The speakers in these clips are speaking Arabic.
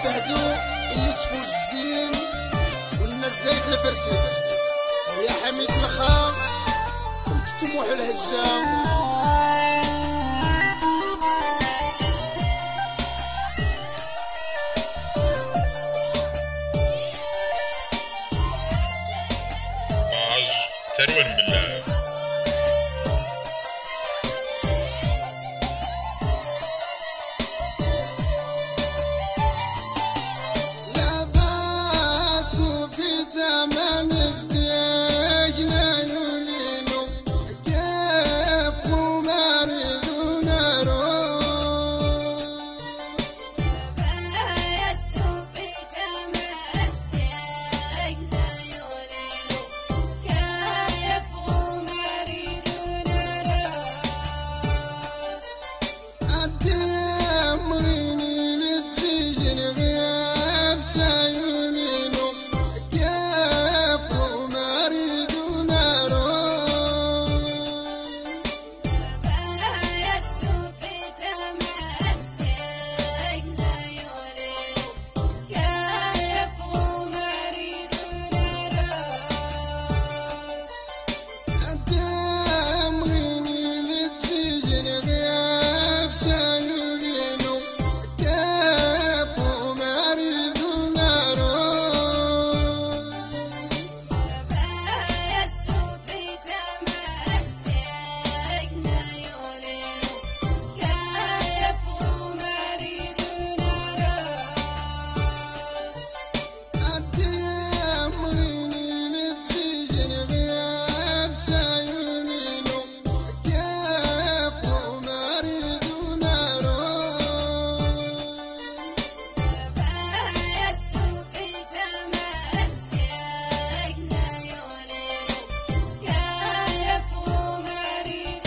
تهدو اللي شفو الزين والناس دايت الفرسي ويا حميد الخام كنت طموح الهجام. تروين بالله لا باس في ثمن ازدياجنا يولينو كيف ومارد نارو باس في ثمن ازدياجنا يولينو كيف ومارد نارو قدميني لتفيجن غياب سايونينو كيف ومارد نارو باس في ثمن ازدياجنا يولينو كيف ومارد نارو قدميني لتفيجن غياب سايونينو كيف ومارد نارو باس في ثمن ازدياجنا يولينو كيف ومارد نارو قدميني لتفيجن غياب سايونينو كيف ومارد نارو باس في ثمن ازدياجنا يولينو كيف ومارد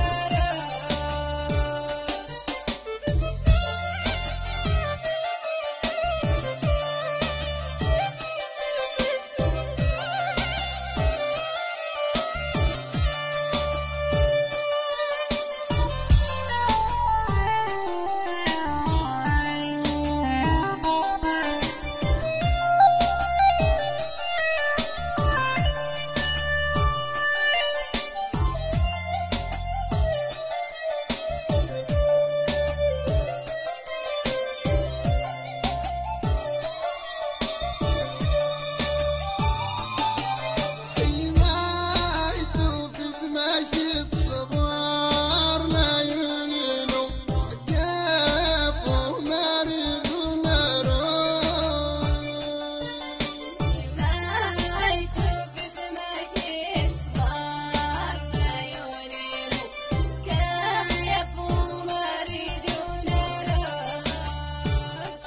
سيمايتو في دمشق صبار لا يونينو كيف ومارد نارو سمعت في دمك صبار لا يولينو كيف ومارد نارو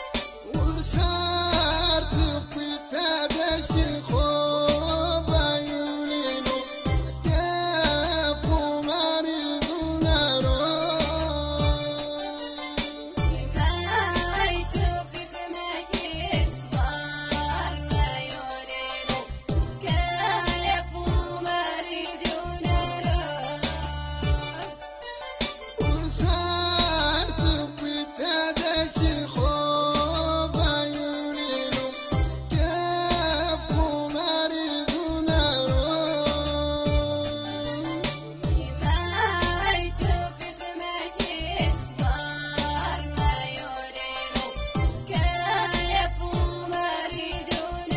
وسهرت في تدشي خوب عيونينو كيف ومارد نارو سمعت في دمك صبار لا يولينو كيف ومارد نارو وسهرت في تدشي خوب عيونينو كيف ومارد نارو سمعت في دمك صبار لا يولينو كيف ومارد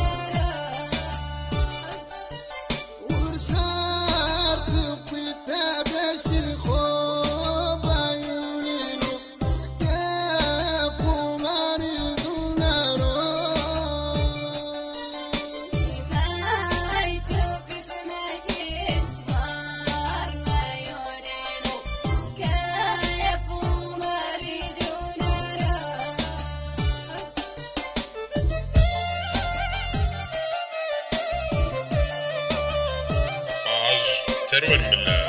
نارو وسهرت في تدشي خوب عيونينو كيف ومارد نارو سمعت في دمك صبار لا يولينو كيف ومارد نارو تروين بالله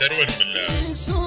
سرور بالله.